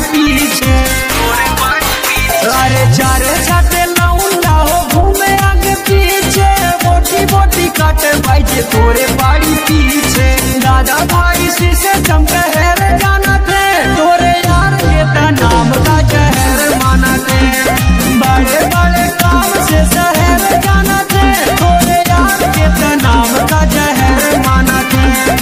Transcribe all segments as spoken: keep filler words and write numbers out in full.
पीछे। अरे चारे छाते लौंडा हो घूमे आगे पीछे, बोटी बोटी काटे बाइजे तोरे बाड़ी पीछे। दादा भाई शीशे चमके हेर जाना थे, तोरे यार के ता नाम का जहर माना थे। बड़े बड़े काम से शहर जाना थे, तोरे यार के ता नाम का जहर माना थे।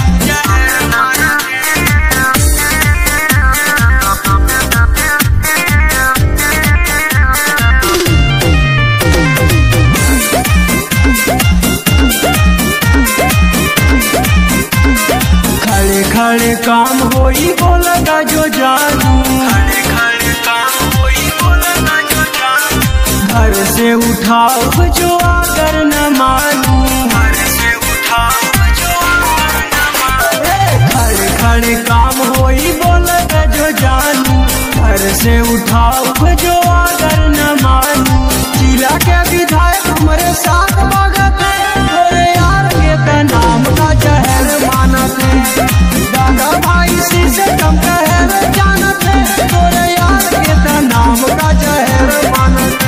खड़े खड़े काम होई बोलगा जो जानू, खड़े खड़े काम होई बोलगा जो जानू। घर से उठाओ जो अगर न मानू, घर से उठाओ जो अगर न मानू। खड़े खड़े काम होई बोलगा जो जानू, घर से उठाओ जो अगर न मानू। जिला के विधायक हमारे साथ भागते, तोरे यार के ता नाम का जहर मानते। दादा भाई शीशे चमके हेर जानते, तोरे यार के ता नाम का जहर मानते।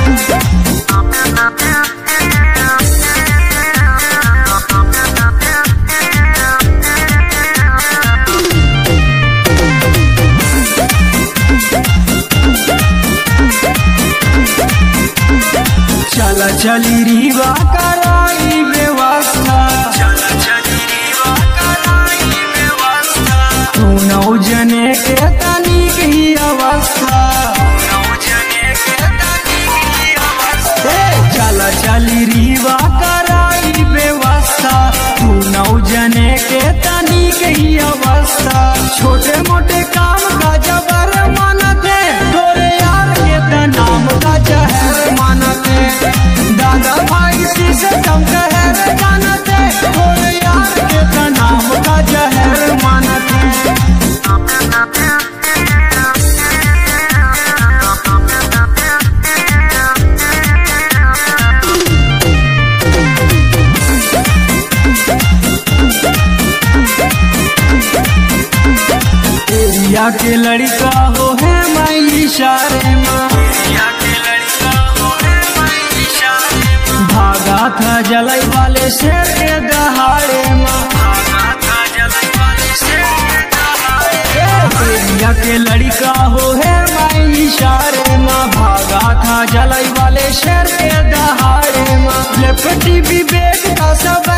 चला चली रीवा कराई व्यवस्था, चला चली रीवा कराई व्यवस्था। तू नौ जने के तनिक ही अवस्था, नौ जने के तनिक ही अवस्था। चला चली रीवा कराई व्यवस्था, तू नौ जने के तनिक ही अवस्था। छोटे मोटे काम का जबर मानते, तोरे यार के ता नाम का जहर मानते। दादा भाई शीशे चमके हेर जानते, तोरे यार के ता नाम का जहर मानते। एरिया के लड़का हो है माई इशारे माँ, एरिया के लड़का हो है माई इशारे माँ। भागा था जलाई वाले शेर के दहाड़े माँ, भागा था जलाई वाले शेर के दहाड़े। एरिया के लड़का हो है माई इशारे माँ, भागा था जलाई वाले शेर के दहाड़े माँ। लेफ्टी विवेक का सब